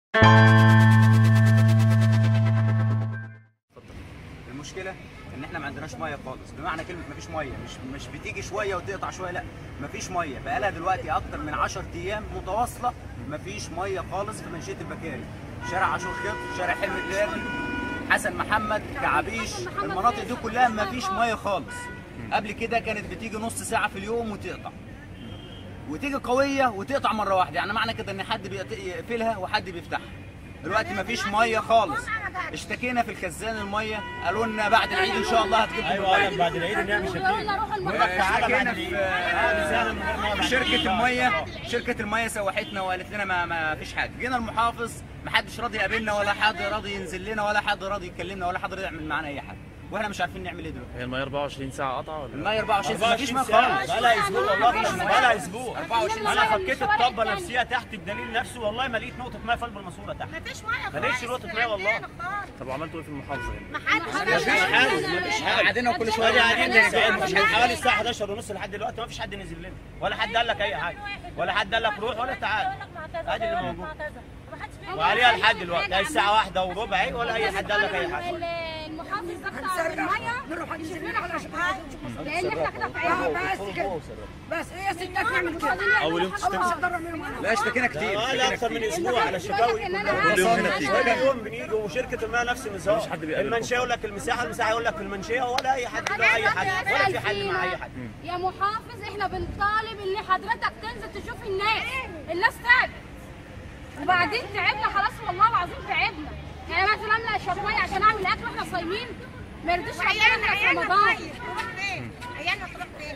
المشكله ان احنا ما عندناش ميه خالص، بمعنى كلمه ما فيش ميه، مش بتيجي شويه وتقطع شويه، لا ما فيش ميه، بقالها دلوقتي اكتر من 10 ايام متواصله ما فيش ميه خالص في منشيه البكاري، شارع عاشور خط، شارع حلم الداري، حسن محمد، كعبيش، المناطق دي كلها ما فيش ميه خالص. قبل كده كانت بتيجي نص ساعه في اليوم وتقطع، وتيجي قويه وتقطع مره واحده، يعني معنى كده ان حد بيقفلها وحد بيفتحها. دلوقتي مفيش ميه خالص. اشتكينا في الخزان الميه، قالوا لنا بعد العيد ان شاء الله هتجيب لنا. ايوه بعد العيد نعمل اشتكينا في شركه الميه سوحتنا وقالت لنا ما فيش حاجه. جينا المحافظ ما حدش راضي يقابلنا، ولا حد راضي ينزل لنا، ولا حد راضي يكلمنا، ولا حد راضي يعمل معانا اي حاجه، واحنا مش عارفين نعمل ايه دلوقتي. هي الميه 24 ساعه قطع ولا؟ الميه 24 ساعه مفيش ميه خالص. بقالها اسبوع والله، بقالها اسبوع. 24 انا فكيت الطبه نفسها تحت بدليل نفسه، والله ما لقيت نقطه ميه في قلب الماسوره تحت. مفيش ميه، ما لقيتش نقطه ميه والله. طب وعملتوا ايه في المحافظه هنا؟ مفيش حاجه. قاعدين كل شويه قاعدين من حوالي الساعه 11 ونص لحد دلوقتي ما فيش حد نزل لنا، ولا حد قال لك اي حاجه، ولا حد قال لك روح ولا تعال. ادي اللي موجود وعليها لحد دلوقتي هي الساعه 1 وربع اهي، ولا اي حد قال لك اي حاجه. المحافظ ده بتاع الميه نروح نجيب لنا على شباب، لان احنا كده في عيال. بس كده، بس هي ستات نعمل كده. اول يوم لا اشتكينا كتير، لا اكثر من اسبوع على الشكاوي. كل يوم هنا بتيجي، كل يوم بنيجي، وشركه المياه نفس النظام. المنشاه يقول لك المساحه يقول لك في المنشاه، ولا اي حد له اي حاجه، ولا في حل مع اي حد. يا محافظ احنا بنطالب ان حضرتك تنزل تشوف الناس تعبت، وبعدين تعبنا خلاص والله العظيم تعبنا. يعني مثلا املى اشرب ميه عشان اعمل اكل واحنا صايمين، ما يرضيش ربنا في رمضان. عيالنا تروح فين؟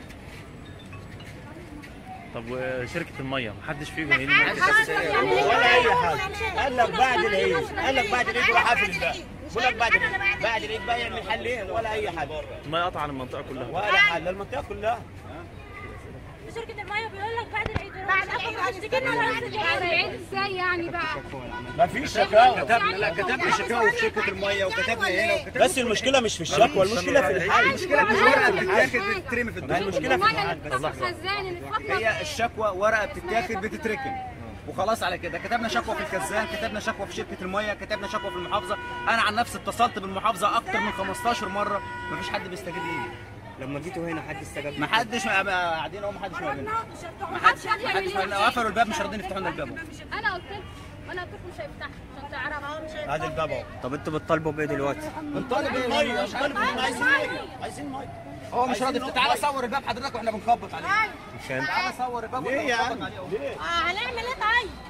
طب وشركه الميه محدش فيهم يعني ولا اي حاجه؟ قال لك بعد العيد، يروح قافل الباب. بقول لك بعد العيد بقى يعمل حل ايه؟ ولا اي حاجه. الميه قطع عن المنطقه كلها ولا حل المنطقه كلها. شركة المية بيقول لك بعد العيد، بعد العيد ازاي يعني بقى؟ مفيش شكاوى. كتبنا شكاوى في شركه الميه، وكتبنا هنا وكتبنا. بس المشكله مش في الشكوى، المشكله في الحل. المشكله مش ورقه بتتاخد بتترمي في الدنيا، المشكله في الحل. هي الشكوى ورقه بتتاخد بتتركن وخلاص على كده. كتبنا شكوى في الخزان، كتبنا شكوى في شركه الميه، كتبنا شكوى في المحافظه. انا عن نفسي اتصلت بالمحافظه اكتر من 15 مره، مفيش حد بيستجيب لي. لما جيتوا هنا حد استجاب؟ ما حدش قاعدين اهو، ما حدش قابلنا، قفلوا الباب، مش راضيين يفتحوا لنا الباب. انا قلت لكم مش هيفتح عشان تعرفوا. ادي الباب اهو. طب انتوا بتطالبوا بايه دلوقتي؟ بنطالب ايه؟ ميه، مش طالب ميه، عايزين ميه. هو مش راضي يفتح. تعالى صور الباب حضرتك واحنا بنخبط عليه. مش هينفع. تعالى صور الباب ليه يا عم؟ واحنا بنخبط عليه. ليه؟ هنعمل ايه طيب؟